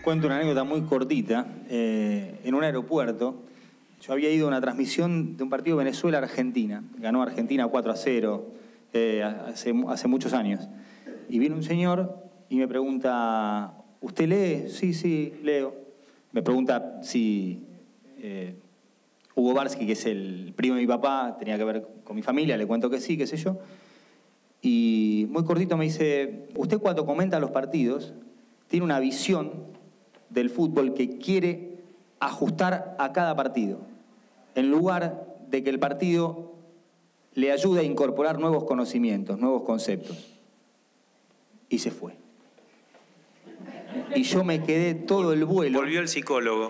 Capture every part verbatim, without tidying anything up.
Cuento una anécdota muy cortita. Eh, en un aeropuerto, yo había ido a una transmisión de un partido Venezuela-Argentina. Ganó Argentina cuatro a cero eh, hace, hace muchos años. Y viene un señor y me pregunta, ¿usted lee? Sí, sí, leo. Me pregunta si eh, Hugo Barsky, que es el primo de mi papá, tenía que ver con mi familia. Le cuento que sí, qué sé yo. Y muy cortito me dice, usted cuando comenta los partidos tiene una visión del fútbol que quiere ajustar a cada partido, en lugar de que el partido le ayude a incorporar nuevos conocimientos, nuevos conceptos. Y se fue. Y yo me quedé todo el vuelo... Volvió el psicólogo.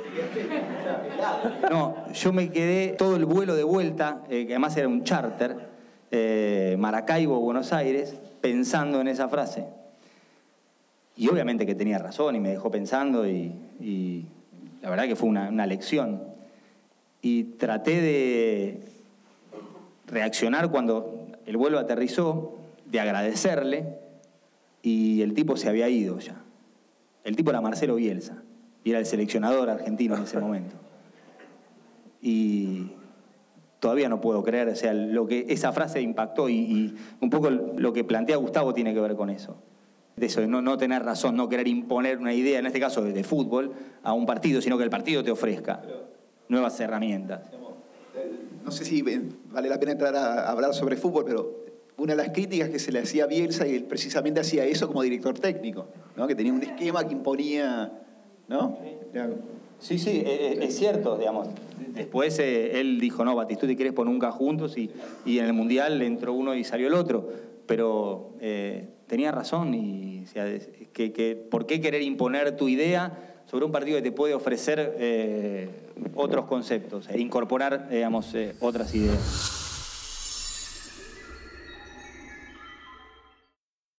No, yo me quedé todo el vuelo de vuelta, eh, que además era un charter, eh, Maracaibo, Buenos Aires, pensando en esa frase. Y obviamente que tenía razón y me dejó pensando y, y la verdad que fue una, una lección. Y traté de reaccionar cuando el vuelo aterrizó, de agradecerle, y el tipo se había ido ya. El tipo era Marcelo Bielsa y era el seleccionador argentino en ese momento. Y todavía no puedo creer, o sea, lo que esa frase impactó y, y un poco lo que plantea Gustavo tiene que ver con eso. De eso, de no, no tener razón, no querer imponer una idea, en este caso de, de fútbol, a un partido, sino que el partido te ofrezca nuevas herramientas. No sé si vale la pena entrar a hablar sobre fútbol, pero una de las críticas que se le hacía a Bielsa, y él precisamente hacía eso como director técnico, ¿no? Que tenía un esquema que imponía, ¿no? Sí, sí, es, es cierto, digamos. Después eh, él dijo, no, Batistuta y Crespo nunca juntos, y, y en el Mundial entró uno y salió el otro. Pero eh, tenía razón, y o sea, que, que, ¿por qué querer imponer tu idea sobre un partido que te puede ofrecer eh, otros conceptos e incorporar, digamos, eh, otras ideas?